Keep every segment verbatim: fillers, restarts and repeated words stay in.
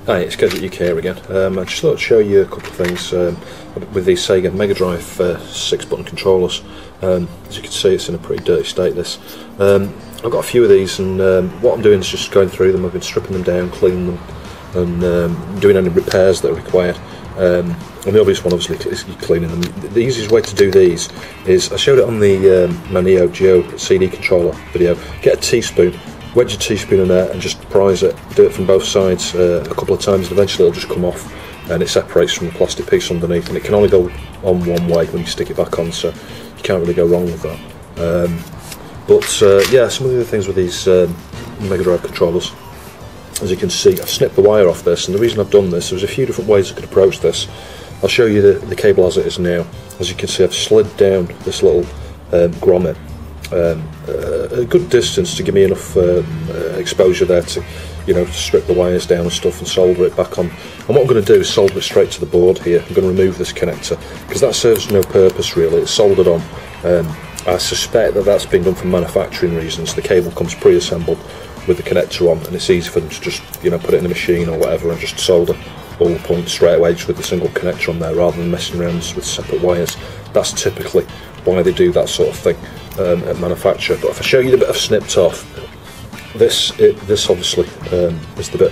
Hi, it's Gadget U K here again. Um, I just thought I'd show you a couple of things um, with these Sega Mega Drive uh, six button controllers. Um, as you can see, it's in a pretty dirty state, this. Um, I've got a few of these, and um, what I'm doing is just going through them. I've been stripping them down, cleaning them, and um, doing any repairs that are required. Um, and the obvious one, obviously, is cleaning them. The easiest way to do these is, I showed it on the um, my Neo Geo C D controller video. Get a teaspoon, wedge a teaspoon in there and just prise it, do it from both sides uh, a couple of times, and eventually it'll just come off and it separates from the plastic piece underneath, and it can only go on one way when you stick it back on, so you can't really go wrong with that. Um, but uh, yeah, some of the other things with these um, Mega Drive controllers, as you can see, I've snipped the wire off this, and the reason I've done this, there's a few different ways I could approach this. I'll show you the, the cable as it is now. As you can see, I've slid down this little um, grommet Um, uh, a good distance to give me enough uh, uh, exposure there to, you know, to strip the wires down and stuff and solder it back on. And what I'm going to do is solder it straight to the board here. I'm going to remove this connector because that serves no purpose really. It's soldered on. Um, I suspect that that's been done for manufacturing reasons. The cable comes pre-assembled with the connector on, and it's easy for them to just, you know, put it in a machine or whatever and just solder all the points straight away just with the single connector on there, rather than messing around with separate wires. That's typically why they do that sort of thing um, at manufacture. But if I show you the bit I've snipped off, this it, this obviously um, is the bit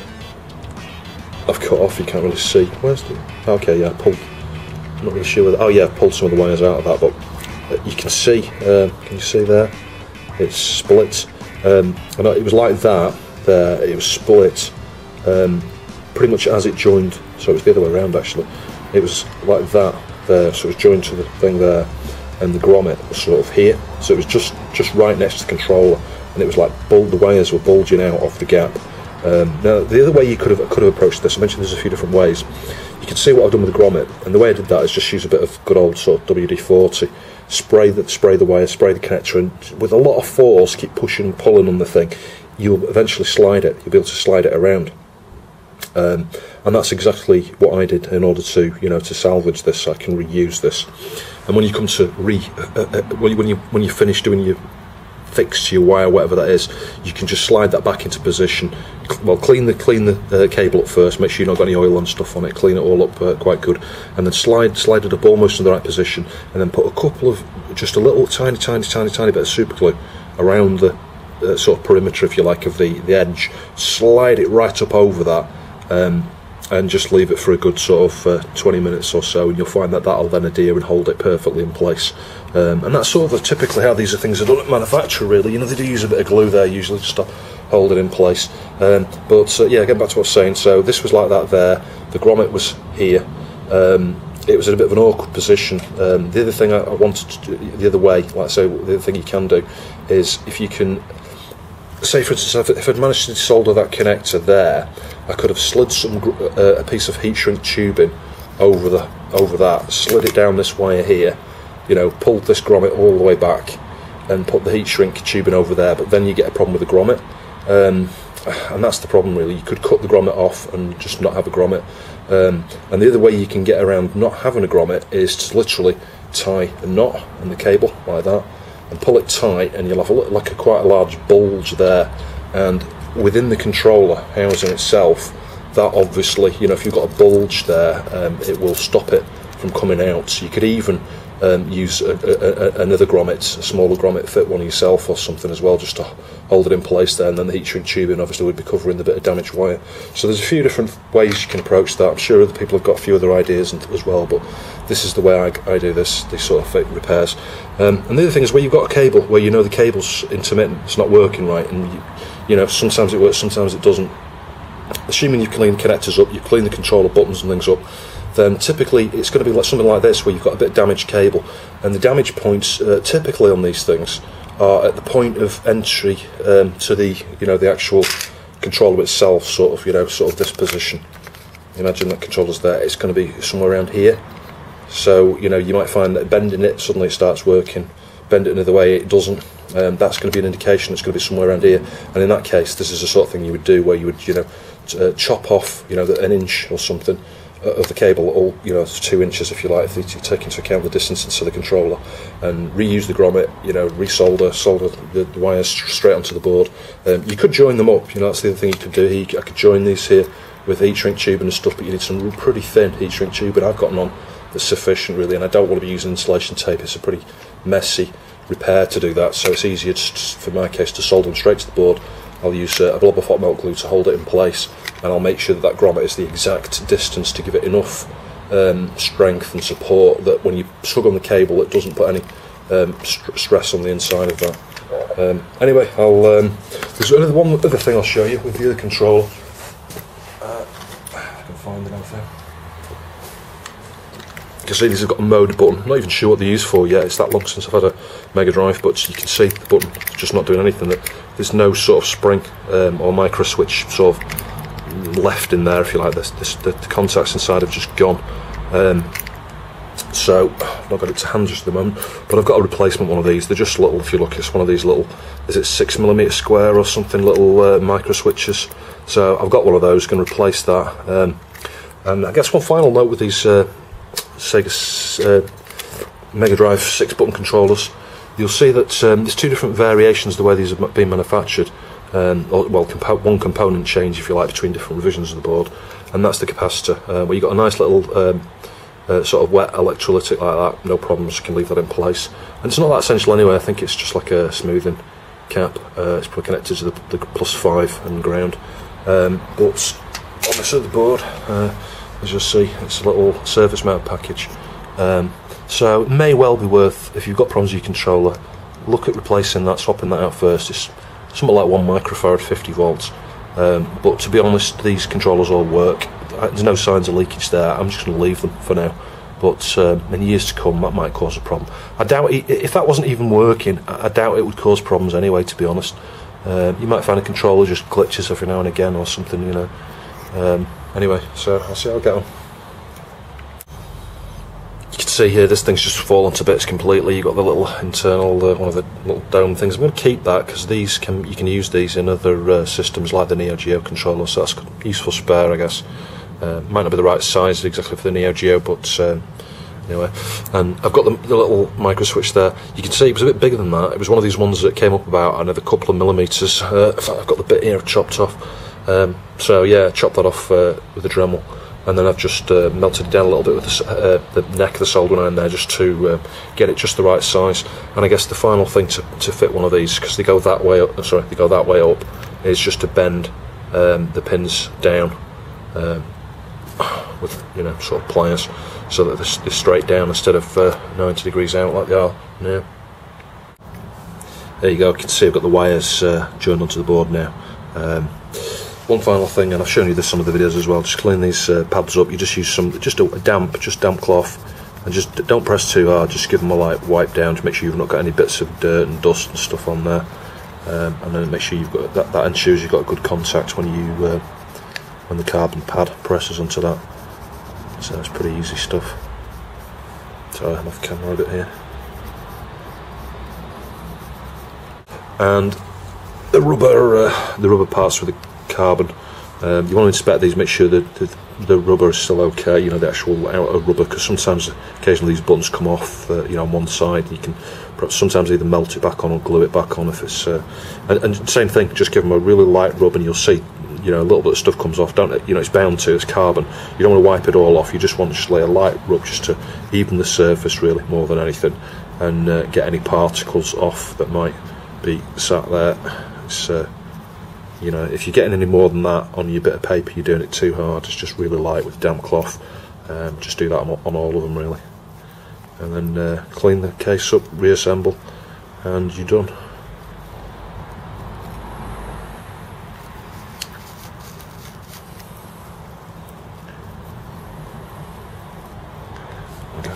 I've cut off. You can't really see. Where's the? Okay, yeah, I pulled. I'm not really sure whether. Oh yeah, I've pulled some of the wires out of that, but you can see. Um, can you see there? It's split, um, and it was like that. There, it was split. Um, pretty much as it joined, so it was the other way around actually. It was like that there, so it was joined to the thing there, and the grommet was sort of here, so it was just just right next to the controller, and it was like bul the wires were bulging out of the gap. Um, now the other way you could have could have approached this, I mentioned there's a few different ways. You can see what I've done with the grommet, and the way I did that is just use a bit of good old sort of W D forty, spray the spray the wire, spray the connector, and with a lot of force keep pushing and pulling on the thing. You'll eventually slide it. You'll be able to slide it around. Um, and that's exactly what I did in order to, you know, to salvage this, so I can reuse this. And when you come to re, uh, uh, when you when you finish doing your fix to your wire, whatever that is, you can just slide that back into position. Well, clean the clean the uh, cable up first. Make sure you've not got any oil and stuff on it. Clean it all up uh, quite good, and then slide slide it up almost in the right position, and then put a couple of just a little tiny, tiny, tiny, tiny bit of super glue around the uh, sort of perimeter, if you like, of the the edge. Slide it right up over that. Um, and just leave it for a good sort of uh, twenty minutes or so, and you'll find that that'll then adhere and hold it perfectly in place. Um, and that's sort of typically how these are things are done at manufacture, really. You know, they do use a bit of glue there usually just to hold it in place. Um, but uh, yeah, getting back to what I was saying, so this was like that there, the grommet was here. Um, it was in a bit of an awkward position. Um, the other thing I, I wanted to do the other way, like I say, the other thing you can do is, if you can, say for instance, if I'd managed to solder that connector there, I could have slid some uh, a piece of heat shrink tubing over the over that, slid it down this wire here, you know, pulled this grommet all the way back, and put the heat shrink tubing over there. But then you get a problem with the grommet, um, and that's the problem really. You could cut the grommet off and just not have a grommet. Um, and the other way you can get around not having a grommet is to literally tie a knot in the cable like that, and pull it tight, and you'll have a, like a quite a large bulge there. And within the controller housing itself, that obviously, you know, if you've got a bulge there, um, it will stop it from coming out. So you could even um, use a, a, a, another grommet, a smaller grommet, fit one yourself or something as well, just to hold it in place there, and then the heat shrink tubing obviously would be covering the bit of damaged wire. So there's a few different ways you can approach that. I'm sure other people have got a few other ideas as well, but this is the way I, I do this, these sort of repairs. Um, and the other thing is where you've got a cable, where you know the cable's intermittent, it's not working right, and you, you know, sometimes it works, sometimes it doesn't. Assuming you've cleaned the connectors up, you've cleaned the controller buttons and things up, then typically it's going to be like something like this, where you've got a bit of damaged cable, and the damage points uh, typically on these things are at the point of entry um, to the, you know, the actual controller itself, sort of, you know, sort of this position. Imagine that controller's there, it's going to be somewhere around here. So, you know, you might find that bending it, suddenly it starts working, bend it another way, it doesn't. Um, that's going to be an indication it's going to be somewhere around here, and in that case this is the sort of thing you would do, where you would, you know, uh, chop off, you know, an inch or something of the cable, or, you know, two inches if you like, if you take into account the distance into the controller, and reuse the grommet, you know, resolder, solder the, the wires straight onto the board. Um, you could join them up, you know, that's the other thing you could do. I could join these here with heat shrink tubing and stuff, but you need some pretty thin heat shrink tubing. I've got none that's sufficient really, and I don't want to be using insulation tape. It's a pretty messy repair to do that, so it's easier just for my case to solder them straight to the board. I'll use uh, a blob of hot melt glue to hold it in place, and I'll make sure that that grommet is the exact distance to give it enough um, strength and support that when you tug on the cable it doesn't put any um, st stress on the inside of that. Um, anyway, I'll um, there's another one other thing I'll show you with the other controller. Uh, I can find it out there. You can see these have got a mode button. I'm not even sure what they're used for yet. It's that long since I've had a Mega Drive, but you can see the button is just not doing anything. There's no sort of spring um, or micro switch sort of left in there, if you like. This, this, the, the contacts inside have just gone. Um, so I've not got it to hand just at the moment, but I've got a replacement one of these. They're just little, if you look, it's one of these little, is it six millimeter square or something, little uh, micro switches. So I've got one of those, going to replace that. Um, and I guess one final note with these Uh, Sega uh, Mega Drive six button controllers, you'll see that um, there's two different variations the way these have been manufactured, um, or, well, compo one component change, if you like, between different revisions of the board, and that's the capacitor, uh, where you've got a nice little um, uh, sort of wet electrolytic like that, no problems, you can leave that in place. And it's not that essential anyway. I think it's just like a smoothing cap. Uh, it's probably connected to the, the plus five and ground, um, but on this other board, uh, as you'll see, it's a little surface mount package, um, so it may well be worth, if you've got problems with your controller, look at replacing that, swapping that out first. It's something like one microfarad, fifty volts, um, but to be honest, these controllers all work. There's no signs of leakage there. I'm just going to leave them for now, but um, in years to come that might cause a problem. I doubt it, if that wasn't even working, I doubt it would cause problems anyway, to be honest. Uh, you might find a controller just glitches every now and again or something, you know. Um, Anyway, so I'll see how I get on. You can see here this thing's just fallen to bits completely. You've got the little internal, uh, one of the little dome things. I'm going to keep that because these can you can use these in other uh, systems like the Neo Geo controller, so that's a useful spare, I guess. Uh, might not be the right size exactly for the Neo Geo, but um, anyway. And I've got the, the little micro switch there. You can see it was a bit bigger than that. It was one of these ones that came up about another couple of millimetres. Uh, in fact, I've got the bit here chopped off. Um, so yeah, chop that off uh, with a Dremel, and then I've just uh, melted it down a little bit with the, uh, the neck of the soldering iron there, just to uh, get it just the right size. And I guess the final thing to, to fit one of these, because they go that way up, sorry, they go that way up, is just to bend um, the pins down um, with, you know, sort of pliers, so that they're, they're straight down instead of uh, ninety degrees out like they are now. There you go. You can see I've got the wires uh, joined onto the board now. Um, One final thing, and I've shown you this in some of the videos as well, just clean these uh, pads up. You just use some, just a damp, just damp cloth, and just don't press too hard, just give them a light wipe down to make sure you've not got any bits of dirt and dust and stuff on there, um, and then make sure you've got, that, that ensures you've got a good contact when you, uh, when the carbon pad presses onto that. So it's pretty easy stuff. So I'm off camera a bit here. And the rubber, uh, the rubber parts for the carbon, um, you want to inspect these, make sure that the, the rubber is still okay, you know, the actual outer rubber, because sometimes occasionally these buttons come off, uh, you know, on one side. You can perhaps sometimes either melt it back on or glue it back on if it's uh, and, and same thing, just give them a really light rub and you'll see, you know, a little bit of stuff comes off, don't it? You know, it's bound to, it's carbon. You don't want to wipe it all off, you just want to just lay a light rub just to even the surface really, more than anything, and uh, get any particles off that might be sat there. It's uh, you know, if you're getting any more than that on your bit of paper, you're doing it too hard. It's just really light with damp cloth. Um, just do that on, on all of them really, and then uh, clean the case up, reassemble, and you're done. Okay.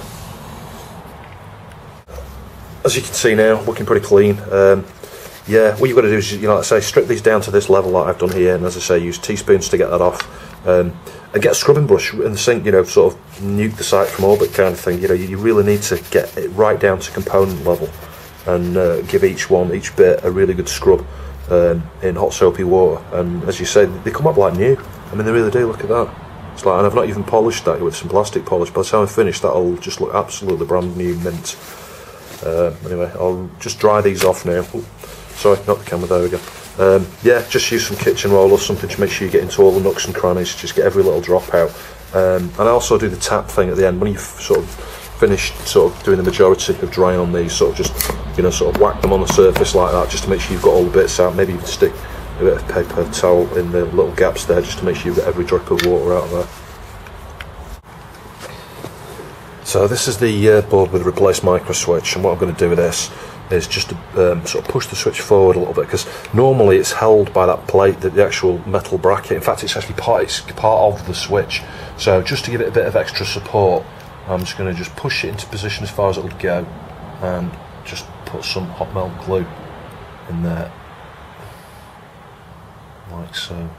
As you can see now, looking pretty clean. Um, Yeah, what you've got to do is, you know, like I say, strip these down to this level like I've done here, and as I say, use teaspoons to get that off, um, and get a scrubbing brush in the sink, you know, sort of nuke the site from orbit kind of thing. You know, you really need to get it right down to component level, and uh, give each one, each bit, a really good scrub um, in hot soapy water. And as you say, they come up like new. I mean, they really do. Look at that. It's like, and I've not even polished that with some plastic polish. By the time I finish, that'll just look absolutely brand new mint. Uh, anyway, I'll just dry these off now. Ooh. Sorry, not the camera, there we go. Um, yeah, just use some kitchen roll or something to make sure you get into all the nooks and crannies, just get every little drop out. Um, and I also do the tap thing at the end when you've sort of finished sort of doing the majority of drying on these. Sort of just, you know, sort of whack them on the surface like that, just to make sure you've got all the bits out. Maybe you can stick a bit of paper towel in the little gaps there, just to make sure you've got every drop of water out of there. So this is the uh, board with the replace micro switch, and what I'm going to do with this is just to um, sort of push the switch forward a little bit, because normally it's held by that plate, the, the actual metal bracket. In fact, it's actually part, it's part of the switch. So just to give it a bit of extra support, I'm just going to just push it into position as far as it'll go, and just put some hot melt glue in there, like so.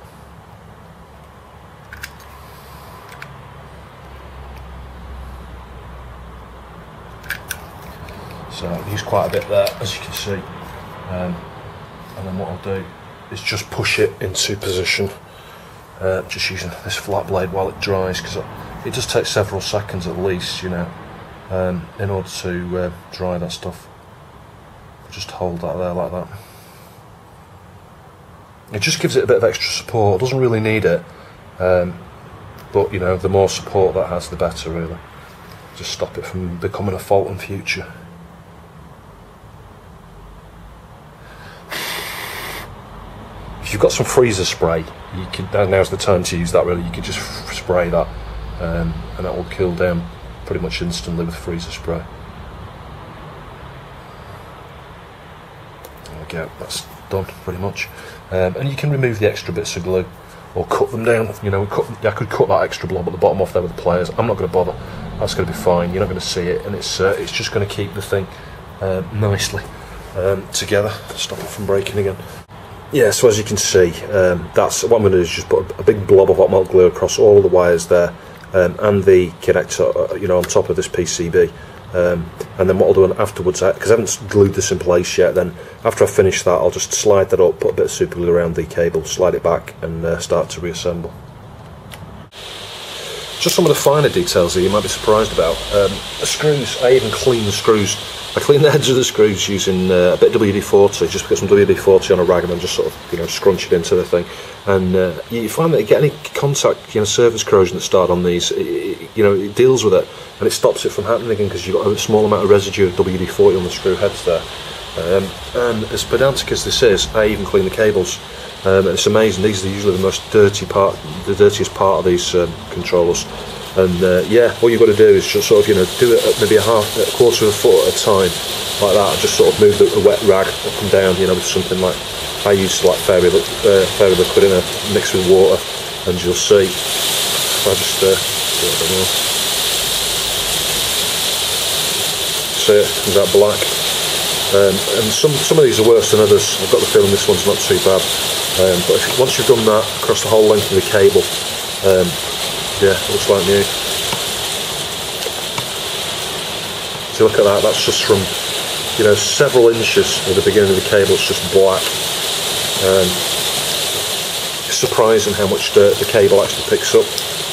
So I've used quite a bit there, as you can see, um, and then what I'll do is just push it into position, uh, just using this flat blade while it dries, because it does take several seconds at least, you know, um, in order to uh, dry that stuff. Just hold that there like that. It just gives it a bit of extra support. It doesn't really need it, um, but you know, the more support that has, the better, really. Just stop it from becoming a fault in future. If you've got some freezer spray, you can, now's the time to use that really. You can just spray that, um, and that will cool down pretty much instantly with freezer spray. There we go, that's done pretty much. Um, and you can remove the extra bits of glue, or cut them down. You know, cut, I could cut that extra blob at the bottom off there with the pliers. I'm not going to bother. That's going to be fine. You're not going to see it, and it's uh, it's just going to keep the thing uh, nicely um, together, stop it from breaking again. Yeah, so as you can see, um, that's what I'm going to do is just put a, a big blob of hot melt glue across all the wires there, um, and the connector, uh, you know, on top of this P C B. Um, and then what I'll do afterwards, because I haven't glued this in place yet, then after I finish that, I'll just slide that up, put a bit of super glue around the cable, slide it back, and uh, start to reassemble. Just some of the finer details here you might be surprised about. Um, the screws, I even clean the screws. I clean the heads of the screws using uh, a bit of W D forty, just put some W D forty on a rag and then just sort of, you know, scrunch it into the thing. And uh, you find that you get any contact, you know, surface corrosion that started on these, it, it, you know, it deals with it and it stops it from happening again, because you've got a small amount of residue of W D forty on the screw heads there. Um, and as pedantic as this is, I even clean the cables. Um, and it's amazing. These are usually the most dirty part, the dirtiest part of these um, controllers. And uh, yeah, all you've got to do is just sort of, you know, do it at maybe a half, a quarter of a foot at a time, like that, and just sort of move the, the wet rag up and down, you know, with something like, I use like fairy, uh, fairy liquid in a mix with water, and you'll see, if I just, uh, do it a bit more. See it, comes out black. Um, and some, some of these are worse than others. I've got the feeling this one's not too bad. Um, but if, once you've done that across the whole length of the cable, um, yeah, it looks like new. So look at that, that's just from, you know, several inches at the beginning of the cable, it's just black. Um, it's surprising how much dirt the cable actually picks up.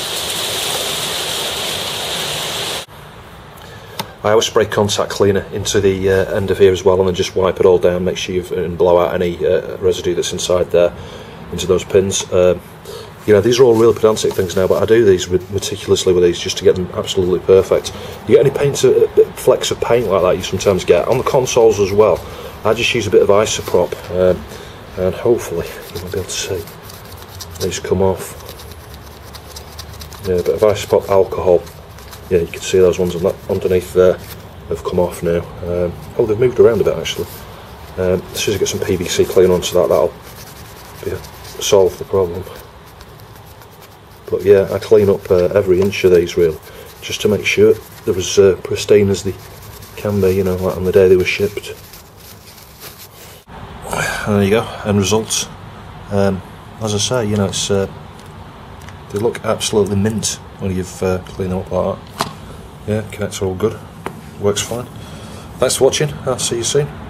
I always spray contact cleaner into the uh, end of here as well, and then just wipe it all down, make sure you and blow out any uh, residue that's inside there into those pins. Uh, You know, these are all really pedantic things now, but I do these meticulously with these just to get them absolutely perfect. You get any paint, uh, flecks of paint like that you sometimes get on the consoles as well. I just use a bit of isopropyl, um, and hopefully you might be able to see these come off. Yeah, a bit of isopropyl alcohol. Yeah, you can see those ones on that, underneath there have come off now. Um, oh, they've moved around a bit actually. Um, as soon as I get some P V C clean onto that, that'll be a, solve the problem. But yeah, I clean up uh, every inch of these really, just to make sure they're as uh, pristine as they can be, you know, like on the day they were shipped. And there you go, end results. Um, as I say, you know, it's uh, they look absolutely mint when you've uh, cleaned up like that. Yeah, connects are all good, works fine. Thanks for watching, I'll see you soon.